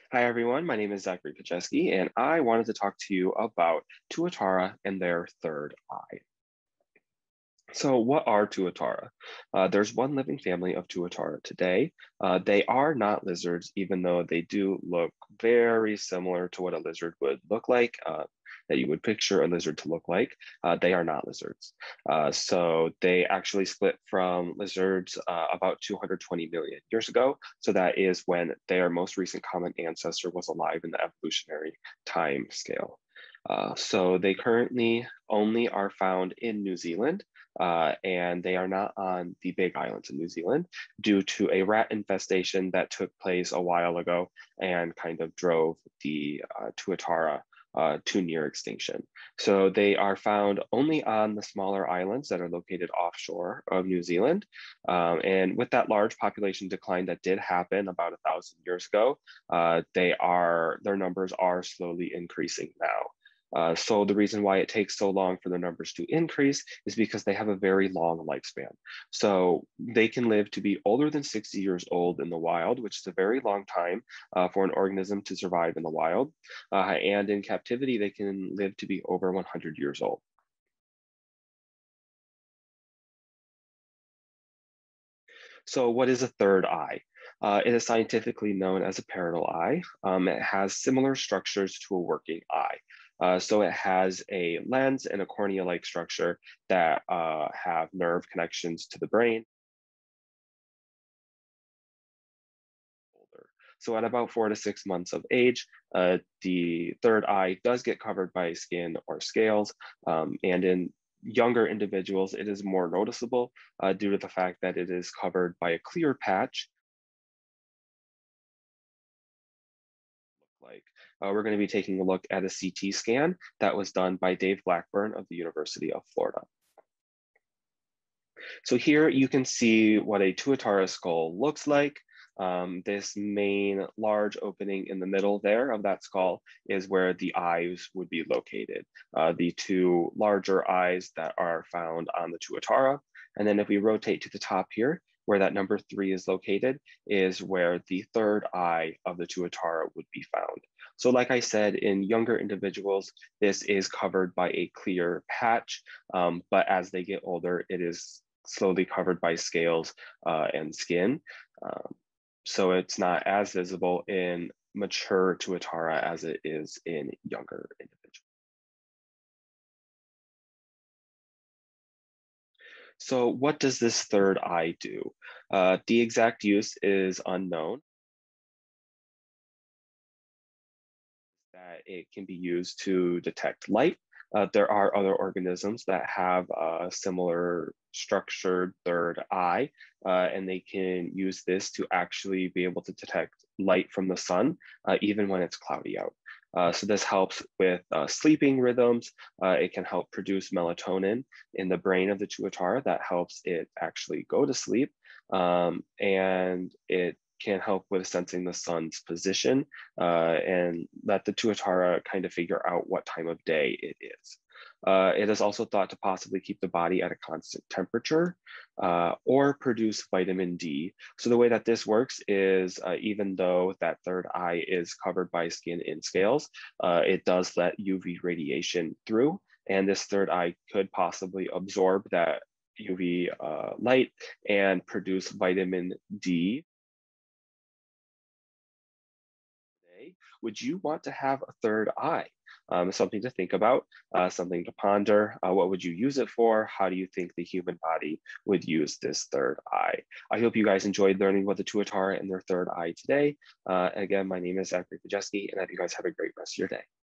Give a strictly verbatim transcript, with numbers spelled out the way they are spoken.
Hi, everyone. My name is Zackery Faszczewski, and I wanted to talk to you about Tuatara and their third eye. So what are Tuatara? Uh, there's one living family of Tuatara today. Uh, they are not lizards, even though they do look very similar to what a lizard would look like, uh, that you would picture a lizard to look like. Uh, they are not lizards. Uh, so they actually split from lizards uh, about two hundred twenty million years ago. So that is when their most recent common ancestor was alive in the evolutionary time scale. Uh, so they currently only are found in New Zealand. Uh, and they are not on the Big Islands of New Zealand due to a rat infestation that took place a while ago and kind of drove the uh, Tuatara uh, to near extinction. So they are found only on the smaller islands that are located offshore of New Zealand. Um, and with that large population decline that did happen about a thousand years ago, uh, they are their numbers are slowly increasing now. Uh, so the reason why it takes so long for the numbers to increase is because they have a very long lifespan. So they can live to be older than sixty years old in the wild, which is a very long time uh, for an organism to survive in the wild. Uh, and in captivity, they can live to be over one hundred years old. So what is a third eye? Uh, it is scientifically known as a parietal eye. Um, it has similar structures to a working eye. Uh, so it has a lens and a cornea-like structure that uh, have nerve connections to the brain. So at about four to six months of age, uh, the third eye does get covered by skin or scales. Um, and in younger individuals, it is more noticeable uh, due to the fact that it is covered by a clear patch. Like uh, we're going to be taking a look at a C T scan that was done by Dave Blackburn of the University of Florida. So here you can see what a Tuatara skull looks like. Um, this main large opening in the middle there of that skull is where the eyes would be located. Uh, the two larger eyes that are found on the Tuatara. And then if we rotate to the top here, where that number three is located, is where the third eye of the Tuatara would be found. So like I said, in younger individuals, this is covered by a clear patch, um, but as they get older, it is slowly covered by scales uh, and skin. Um, so it's not as visible in mature Tuatara as it is in younger individuals. So what does this third eye do? Uh, the exact use is unknown. That it can be used to detect light. Uh, there are other organisms that have a similar structured third eye, uh, and they can use this to actually be able to detect light from the sun, uh, even when it's cloudy out. Uh, so this helps with uh, sleeping rhythms. Uh, it can help produce melatonin in the brain of the Tuatara that helps it actually go to sleep. Um, and it can help with sensing the sun's position uh, and let the Tuatara kind of figure out what time of day it is. Uh, it is also thought to possibly keep the body at a constant temperature uh, or produce vitamin D. So the way that this works is uh, even though that third eye is covered by skin and scales, uh, it does let U V radiation through. And this third eye could possibly absorb that U V uh, light and produce vitamin D. Would you want to have a third eye? Um, something to think about, uh, something to ponder. Uh, what would you use it for? How do you think the human body would use this third eye? I hope you guys enjoyed learning about the Tuatara and their third eye today. Uh, again, my name is Zackery Faszczewski, and I hope you guys have a great rest of your day.